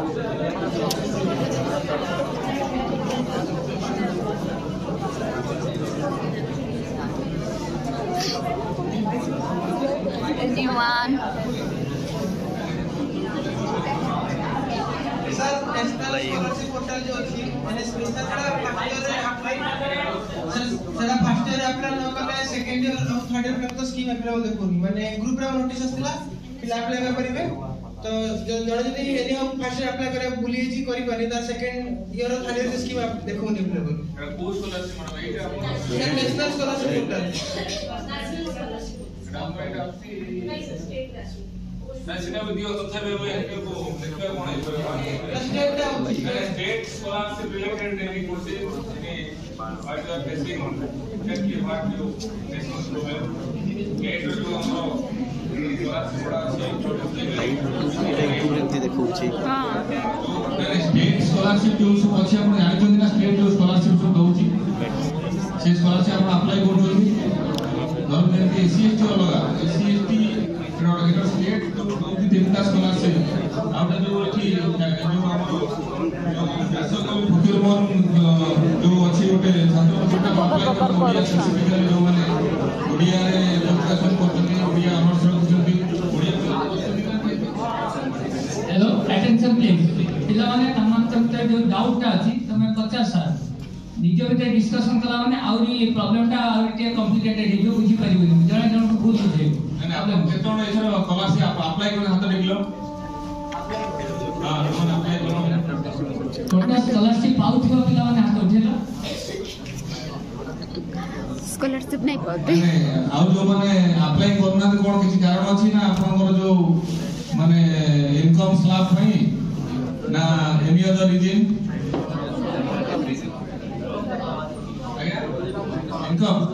sir national scholarship portal जो अछि माने स्पेशल करा first year apply sir first year apply न करले सेकंड ईयर और थर्ड ईयर पे तो स्कीम अप्लाई देखोनी माने ग्रुप रे नोटिस आस्थिला फिर अप्लाई करिवे तो जण जदी एनी हम फर्स्ट ईयर अप्लाई करे भूली जी करि पानी ता सेकंड ईयर और थर्ड ईयर स्कीम देखोनी अप्लाई को स्कॉलरशिप माने एटा अपन national scholarship portal government of state ना सिना वीडियो तथा में को लेक्चर कोन है state scholarship related any courses any what you are facing on that की what you national program get जो हमरो स्कॉलरशिप बड़ा আছে छोटे देखौ छी हां स्टेट स्कॉलरशिप जो सब अछि आपण जानि ना स्टेट जो स्कॉलरशिप सब दउची से स्कॉलरशिप आपण अप्लाई करबो गवर्नमेंट के एससी लगा एससी एटा स्टेट जो दउची तीनटा स्कॉलरशिप आउटा जो अछि जो हमरो नेशनल प्रोक्योरमेंट जो अछि ओटे छात्र छात्र अप्लाई करबो स्पेशली जो माने ओडिया रे एजुकेशन करते ओडिया ऑनर्स रखते हेलो अटेंशन प्लीज पिला माने तमाम तमते जो डाउट अछि तमे 50 साल निजे भीतर डिस्कशन कला माने आउरी प्रॉब्लम टा आउरी टे कॉम्प्लिकेटेड हे जो बुझी परिबो जणे जण को भूल बुझे माने आप केतोण एथर स्कॉलरशिप अप्लाई करन हाथ देखलो हां लोन अप्लाई करो टोटल स्कॉलरशिप पाउथियो पिला माने हाथ उठेलो स्कॉलरशिप नहीं पाते आउ जो माने अप्लाई करना कोन किछि कारण अछि ना आपनकर जो माने इनकम स्लैब पई ना एनी अदर रीजन इनकम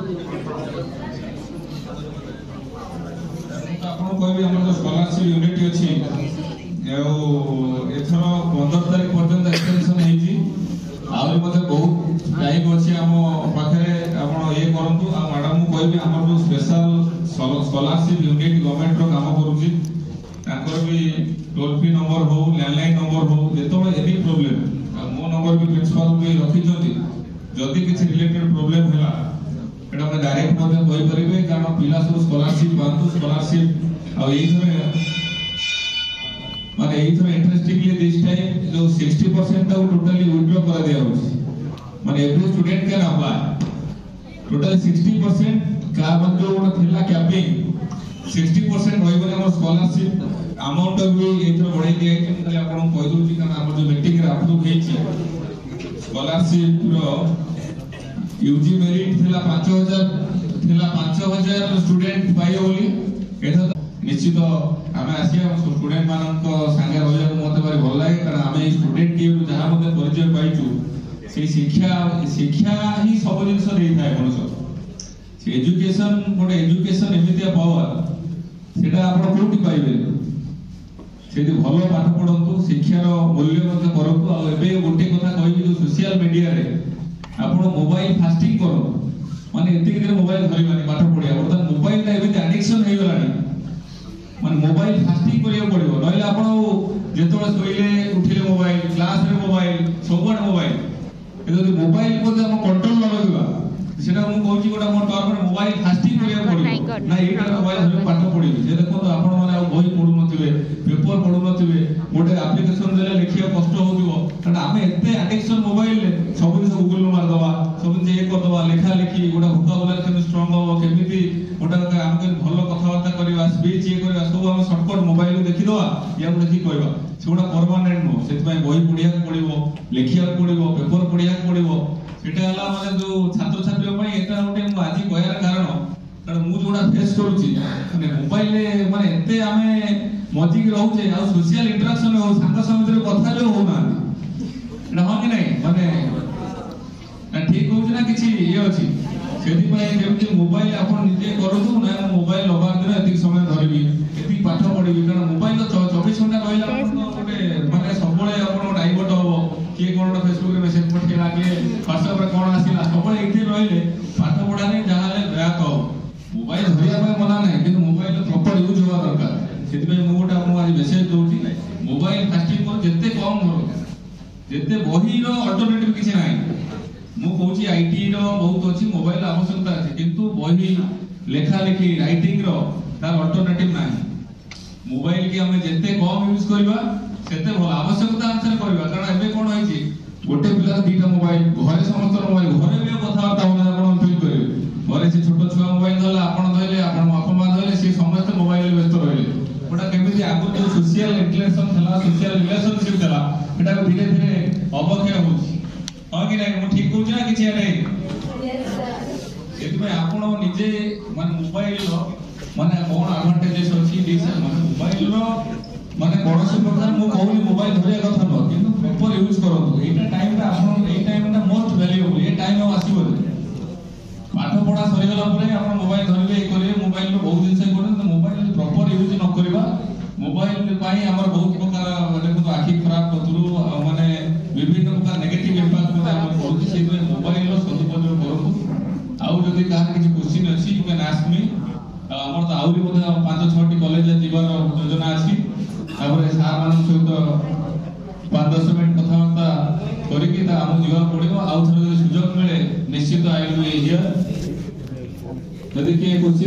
आपन कोई भी हमर स्कॉलरशिप यूनिट अछि एओ एथर 15 तारिख पर्यंत एक्सटेंशन हेजी आउ मते बहुत टाइम अछि हम पाखरे आपन ये करंतु आ मैडम को कोई भी हमर जो स्पेशल स्कॉलरशिप यूनिट गवर्नमेंट रो काम करूची ताकर भी टोल फ्री नंबर हो लैंडलाइन नंबर हो जेतो एनी प्रॉब्लम मो नंबर भी प्रिंसिपल भी रखी जति जदी किछि रिलेटेड प्रॉब्लम होला एटा हम डायरेक्ट मते कोइ परिबे कारण पिला सब स्कॉलरशिप बांतु स्कॉलरशिप आ एई थरे माने एई थरे इंटरेस्टिंगली दिस टाइम जो 60% ता टोटली विथड्रॉ करा दिया होछि माने every student can apply total 60% का मन जो ओटा थिला कैपिंग 60% होई बने हमर स्कॉलरशिप अमाउंट भी एथर बढ़ाई दिया छै खाली आपन कहि दउ छी कारण हमर जो मीटिंग रे अप्रूव हेइ छै स्कॉलरशिप रो यूजी मेरिट थिला 5000 स्टूडेंट पाइयो बोली एथा निश्चित हमें आसिया स्टूडेंट मानन को संगे रहले मते बारे भल लागे कारण हमें स्टूडेंट टीम जहा मते परिचय पाइछु से शिक्षा ही सब जिंस देई थाए मनुष्य से एजुकेशन गोटे एजुकेशन एमितिया पावर सेटा आपण कोठी पाइबे सेदी भलो पाठ पढंतु शिक्षार मूल्य मते करंतु आ एबे गोटे कथा कहबी जो सोशल मीडिया रे आपण मोबाइल फास्टिंग करो माने एते के मोबाइल धरि माने पाठ पढिया बर्तन मोबाइल ता एबे एडिक्शन हे गलानी माने मोबाइल फास्टिंग करिया पड़िबो नइले आपण जेतोले सोइले उठिले मोबाइल क्लास रे मोबाइल सबड मोबाइल एदि मोबाइल को हम कंट्रोल न लगबा सेटा हम कहूची गोटा मोर गवर्नमेंट मोबाइल फास्टिंग करिया पड़िबो ना एटा मोबाइल धरि पाठ पढिबे जे देखो तो आपण माने बही पढु नथिबे पेपर पढु नथिबे गोटे एप्लीकेशन देले लिखिया कष्ट होदिबो कारण आमे एते एडिक्शन मोबाइल सब दिन गूगल नु मार दवा सब दिन ये कर दवा लेखा लेखी गोटा वोकाबुलरी केम स्ट्रांग हो केमिति गोटा हमके भलो कथा बार्ता करबा स्पीच ये करबा सब हम शॉर्टकट मोबाइल देखि दवा या देखि कहबा सेगुडा परमानेंट नो सेति पई बही पढिया पडिबो लेखिया पडिबो पेपर पढिया पडिबो सेटा हला माने जो छात्र छात्री पई एटा गोटे मु आजि कहयार कारण मु जोडा फेस करूची माने मोबाइल माने एते आमे मजी के रहउचे आ सोशल इंटरेक्शन हो संग समिति कथा जो हो ना एटा हो कि नहीं माने ना ठीक होउछ ना किछि ये अछि सेति पई जेमति मोबाइल आपण निजे करथु ना मोबाइल लबार दिन एति समय धरबी एति पाठ पढिबी कारण मोबाइल 24 घंटा रहला गोटे माने सबले आपण डाइवर्ट हो के कोन फेसबुक रे मेसेज पठेला के व्हाट्सएप रे कोन आसीला सबले एति रहले पाठ पढा नै जहाले ब्याक हो मोबाइल धरिया पय मना नै किंतु मोबाइल प्रॉपर यूज होवा दरकार सेति पई मु गोटा आज मेसेज दउची मोबाइल फास्टिंग को जत्ते कम करो जेते बही रो अल्टरनेटिव किछि नाही मु कहूची आईटी रो बहुत अछि मोबाइल आवश्यकता अछि किंतु बही लेखा लेखी राइटिंग रो तार अल्टरनेटिव नाही मोबाइल के हमें जेते कम यूज करबा सेते भल आवश्यकता अनुसार करबा कारण एबे कोन होई छी गोटे पिला दीटा मोबाइल घरे समस्त मोबाइल घरे भी कथावार्ता होना आपण फील करिवे घरे से छोट छुआ मोबाइल धरला आपण धइले आपण बापा मां धइले से समस्त मोबाइल व्यस्त रहले बड़ा केमिति आगु जो सोशल इंटरेक्शन थला सोशल रिलेशनशिप थला एटा धीरे धीरे अवक्षय होछि हां कि नहीं मु ठीक कहू ना किछि एटे यस सर एतमे आपण निजे माने मोबाइल रो माने कोन एडवांटेजेस अछि डिस माने मोबाइल रो माने कोनोसी प्रकार मु कहूनी मोबाइल धरिया कथा न किंतु प्रॉपर यूज करतो एटा टाइम ता आपण ए टाइम ता मोस्ट वैल्यूएबल ए टाइम आसीबो पाठ पढ़ा सरी गला परे आपण मोबाइल धरिबे करिवे मोबाइल रो बहुत जिंस करन मोबाइल प्रॉपर यूज न करबा मोबाइल पाई हमर बहुत प्रकार देखो आखि खराब कतरु माने विभिन्न प्रकार नेगेटिव इंपैक्ट मते हमर पड़ुछि से मोबाइल रो सदुपयोग करतो आउ जदी कार किछि क्वेश्चन अछि यू कैन आस्क मी हमर त आउरी मते 5-6 टी कॉलेज जीवार योजना अछि तापर सार मान सहित 5-10 मिनिट कथावार्ता करिकि ता हम जीवन पड़िबो आउ थरे सुযোগ मिले निश्चित आई विल बी हियर यदि के